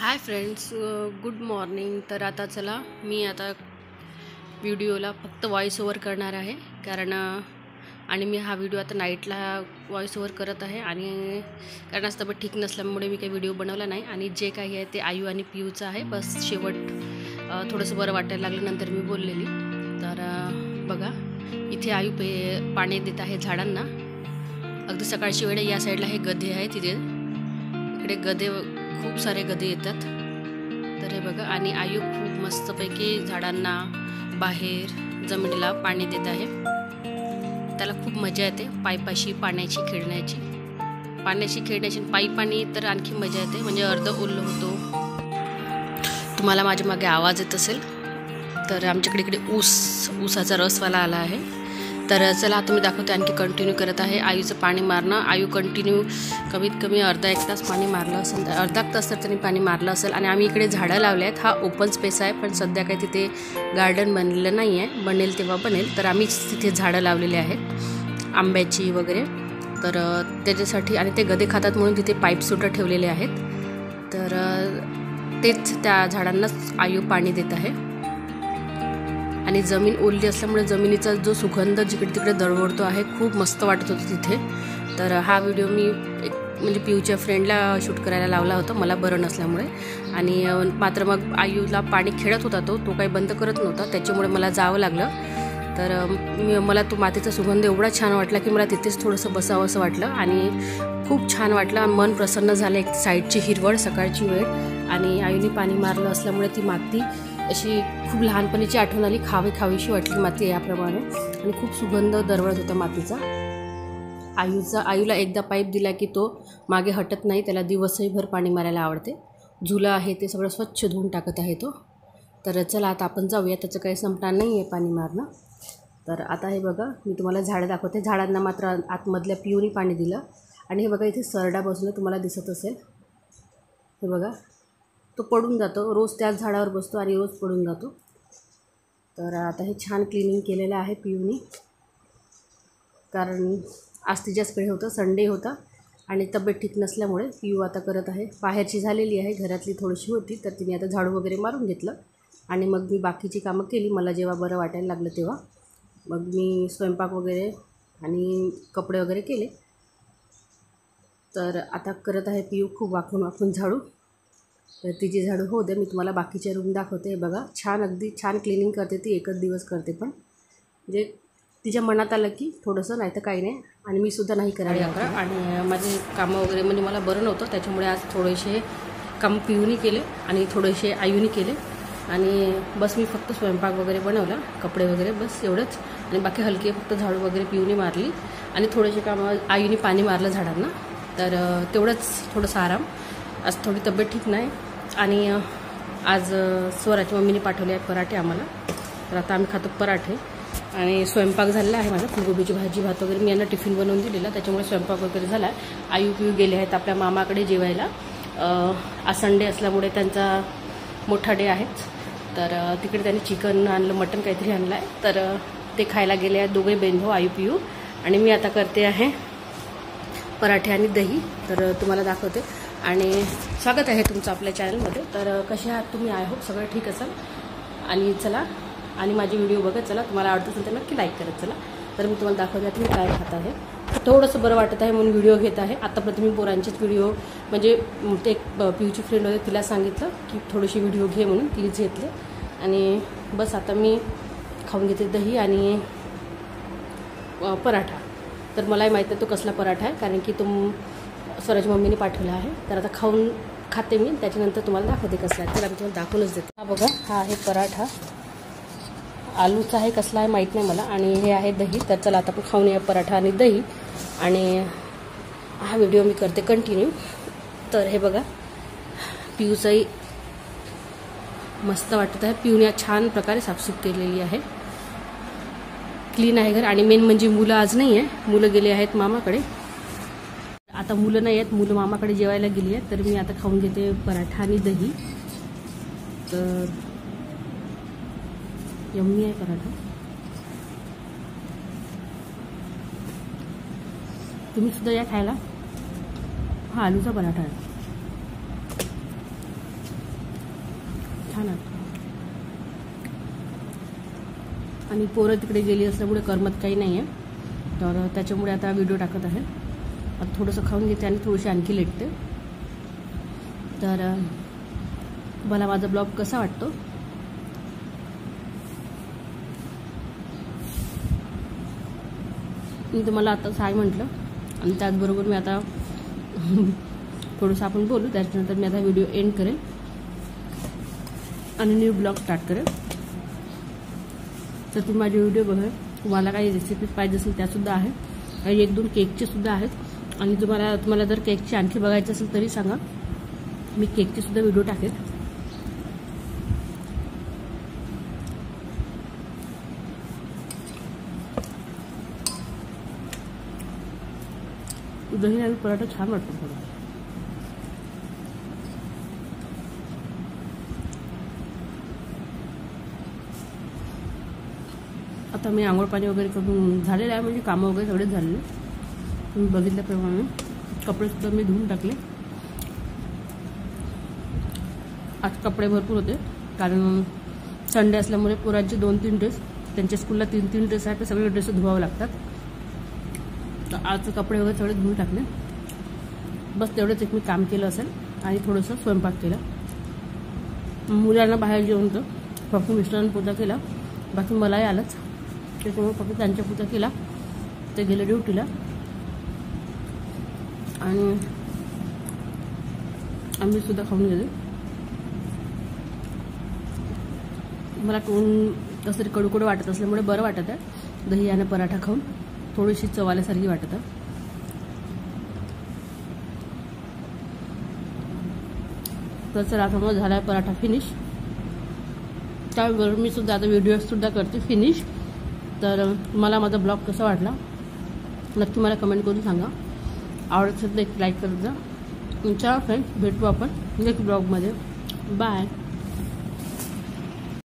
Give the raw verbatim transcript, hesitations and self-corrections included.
Hi friends, good morning. तर आता चला मी आता व्हिडिओला फक्त व्हॉइस ओव्हर करणार आहे, कारण आणि मी हा व्हिडिओ आता नाईटला व्हॉइस ओव्हर करत आहे आणि कारण आज तब्येत ठीक नसल्यामुळे मी काही व्हिडिओ बनवला नाही आणि जे काही आहे ते आयू आणि पियूचं आहे। बस शेवट थोडंसं बरं वाटायला लागलं नंतर मी बोललेली। तर बघा इथे आयू पे पाणी देत आहे झाडांना। अगदी सकाळची वेळ या साईडला हे गधे आहे, तिथे इकडे गधे खूप सारे गधे येतात। तर हे बघा आणि आयू खूप मस्तपैकी झाडांना बाहेर जमिनीला पाणी देत आहे। त्याला खूप मजा येते पायपाशी पाण्याची खेळण्याची पाण्याची खेळण्याची पायी तर आणखी मजा येते, म्हणजे अर्ध ओल्ल होतो। तुम्हाला माझ्या मागे आवाज येत असेल तर आमच्याकडे इकडे ऊस ऊसाचा रसवाला आला आहे। तर चला आता मी दाखवते, आणखी कंटिन्यू करत आहे आयूचं पाणी मारणं। आयू कंटिन्यू कमीत कमी अर्धा एक तास पाणी मारलं असेल, अर्धा तास तर त्यांनी पाणी मारलं असेल। आणि आम्ही इकडे झाडं लावले आहेत। हा ओपन स्पेस आहे, पण सध्या काही तिथे गार्डन बनलेलं नाही आहे, बनेल तेव्हा बनेल। तर आम्ही तिथे झाडं लावलेली आहेत आंब्याची वगैरे, तर त्याच्यासाठी आणि ते गधे खातात म्हणून तिथे पाईपसुद्धा ठेवलेले आहेत। तर तेच त्या झाडांनाच आयू पाणी देत आहे। आणि जमीन ओलली असल्यामुळे जमिनीचा जो सुगंध जिकडे तिकडे दरवळतो आहे, खूप मस्त वाटत होतं तिथे। तर हा व्हिडिओ मी एक म्हणजे पियूच्या फ्रेंडला शूट करायला लावला होता, मला बरं नसल्यामुळे। आणि मात्र मग आयूला पाणी खेळत होता तो तो काही बंद करत नव्हता, त्याच्यामुळे मला जावं लागलं। तर मी मला तो मातीचा सुगंध एवढा छान वाटला की मला तिथेच थोडंसं बसावं असं वाटलं आणि खूप छान वाटलं, मन प्रसन्न झालं। एक साईडची हिरवळ, सकाळची वेळ आणि आयूने पाणी मारलं असल्यामुळे ती माती अशी खूप लहानपणीची आठवण आली, खावी खावीशी वाटली माती याप्रमाणे, आणि खूप सुगंध दरवळत होता मातीचा। आयूचा आयूला एकदा पाईप दिला की तो मागे हटत नाही, त्याला दिवसही भर पाणी मारायला आवडते। झुलं आहे ते सगळं स्वच्छ धुवून टाकत आहे तो। तर चला आता आपण जाऊया, त्याचं काही संपणार नाही आहे पाणी मारणं। तर आता हे बघा मी तुम्हाला झाडं दाखवते। झाडांना मात्र आतमधल्या पियूनी पाणी दिलं। आणि हे बघा इथे सरडा बसणं तुम्हाला दिसत असेल, हे बघा तो पडून जातो, रोज त्याच झाडावर बसतो आणि रोज पडून जातो। तर आता हे छान क्लिनिंग केलेलं आहे पियूनी, कारण आज तिच्याचकडे होतं, संडे होता आणि तब्येत ठीक नसल्यामुळे पियू आता करत आहे। बाहेरची झालेली आहे, घरातली थोडीशी होती, तर तिने आता झाडू वगैरे मारून घेतलं आणि मग मी बाकीची कामं केली। मला जेव्हा बरं वाटायला लागलं तेव्हा मग मी स्वयंपाक वगैरे आणि कपडे वगैरे केले। तर आता करत आहे पियू खूप वाकून वाकून झाडू। तर तिची झाडू होऊ दे, मी तुम्हाला बाकीचे रूम दाखवते। बघा छान, अगदी छान क्लिनिंग करते ती, एकच दिवस करते, पण म्हणजे तिच्या मनात आलं की थोडंसं, नाही तर काही नाही। आणि मी सुद्धा नाही करायला लागलं आणि माझे कामं वगैरे म्हणजे मला बरं नव्हतं, त्याच्यामुळे आज थोडेसे काम पियूनी केले आणि थोडेसे आयूनी केले आणि बस मी फक्त स्वयंपाक वगैरे बनवला, कपडे वगैरे बस एवढंच। आणि बाकी हलके फक्त झाडू वगैरे पियूनी मारली आणि थोडेसे कामं आयूनी पाणी मारलं झाडांना। तर तेवढंच थोडंसं आराम। आज थोडी तब्येत ठीक नाही आणि आज स्वराच्या मम्मीने पाठवले आहेत पराठे आम्हाला, तर आता आम्ही खातो पराठे। आणि स्वयंपाक झालेला आहे माझा, फुलगोबीची भाजी भात वगैरे मी यांना टिफिन बनवून दिलेला, त्याच्यामुळे स्वयंपाक वगैरे झाला आहे। आयू पियू गेले आहेत आपल्या मामाकडे जेवायला। आज संडे असल्यामुळे त्यांचा मोठा डे आहेच, तर तिकडे त्यांनी चिकन आणलं, मटण काहीतरी आणलं आहे, तर ते खायला गेले आहेत दोघे बहीण आयू पियू। आणि मी आता करते आहे पराठे आणि दही, तर तुम्हाला दाखवते। आणि स्वागत आहे तुमचं आपल्या चॅनलमध्ये। तर कसे आहात तुम्ही? आय होप सगळं ठीक असेल। आणि चला, आणि माझे व्हिडिओ बघत चला, तुम्हाला आवडत असेल तर नक्की लाईक करत चला। तर मी तुम्हाला दाखवते आता मी काय खात आहे। थोडंसं बरं वाटत आहे म्हणून व्हिडिओ घेत आहे। आतापर्यंत मी पोरांचेच व्हिडिओ, म्हणजे ते एक पियूची फ्रेंड होते, तिला सांगितलं की थोडीशी व्हिडिओ घे म्हणून, तिनेच घेतले। आणि बस आता मी खाऊन घेते दही आणि पराठा। तर मलाही माहीत नाही तो कसला पराठा आहे, कारण की तुम स्वराज मम्मीने पाठवला आहे। तर आता खाऊन खाते मी, त्याच्यानंतर तुम्हाला दाखवते कसला आहे, तर आम्ही तुम्हाला दाखवूनच देते। हा बघा, हा आहे पराठा, आलूचा आहे, कसला आहे माहीत नाही मला, आणि हे आहे दही। तर चला आता आपण खाऊन या पराठा आणि दही, आणि हा व्हिडिओ मी करते कंटिन्यू। तर हे बघा पियूचाही मस्त वाटत आहे, पियूने छान प्रकारे साफसूफ केलेली आहे, क्लीन आहे घर। आणि मेन म्हणजे मुलं आज नाही आहे, मुलं गेले आहेत मामाकडे। आता मुलं नाही आहेत, मुलं मामाकडे जेवायला गेली आहेत। तर मी आता खाऊन घेते पराठा आणि दही। तर यम्मी आहे पराठा, तुम्ही सुद्धा या खायला। हा आलूचा पराठा आहे। छान आहे. आणि पोरं तिकडे गेली असल्यामुळे करमत काही नाही आहे, तर त्याच्यामुळे आता व्हिडिओ टाकत आहे. आता थोडंसं खाऊन घेते आणि थोडीशी आणखी लेटते. तर मला माझा ब्लॉग कसा वाटतो मी तुम्हाला आता काय म्हटलं, आणि त्याचबरोबर मी आता थोडंसं आपण बोलू. त्याच्यानंतर मी आता व्हिडिओ एंड करेन आणि न्यू ब्लॉग स्टार्ट करेन. तर तुम्ही माझे व्हिडिओ बघा. तुम्हाला काही रेसिपी पाहिजे असेल त्यासुद्धा आहे, काही एक दोन केकचे सुद्धा आहेत. आणि तुम्हाला तुम्हाला जर केकची आणखी बघायचे असेल तरी सांगा, मी केकचे सुद्धा व्हिडिओ टाकेन. दही आणि पराठा छान वाटतो थोडं. आता मी आंघोळ पाणी वगैरे करून झालेलं आहे, म्हणजे कामं वगैरे सगळेच झालेले. तुम्ही बघितल्याप्रमाणे कपडेसुद्धा मी धुवून टाकले. आज कपडे भरपूर होते, कारण संडे असल्यामुळे पोरांचे दोन तीन ड्रेस, त्यांच्या स्कूलला तीन तीन ड्रेस आहेत, ते सगळे ड्रेस धुवावे लागतात. तर आज कपडे वगैरे सगळे धुवून टाकले. बस तेवढंच एक मी काम केलं असेल आणि थोडंसं स्वयंपाक केला. मुलांना बाहेर जेवण तर फक्त मिस्टरांनी पूजा केला, बाकी मलाही आलंच. त्याच्यामुळे फक्त त्यांच्या पूजा केला, ते गेले ड्युटीला. आणि आम्ही सुद्धा खाऊन गेले. मला तोंड कसं तरी कडू कडू वाटत असल्यामुळे बरं वाटत आहे. दही आणि पराठा खाऊन थोडीशी चव आल्यासारखी वाटत आहे. तर चला, आता मग झाला आहे पराठा फिनिश. त्याबरोबर मी सुद्धा आता व्हिडिओ सुद्धा करते फिनिश. तर मला माझा ब्लॉग कसा वाटला नक्की मला कमेंट करून सांगा. आवडत असेल तर एक लाईक करत जा. चला फ्रेंड्स, भेटू आपण नेक्स्ट ब्लॉगमध्ये. बाय.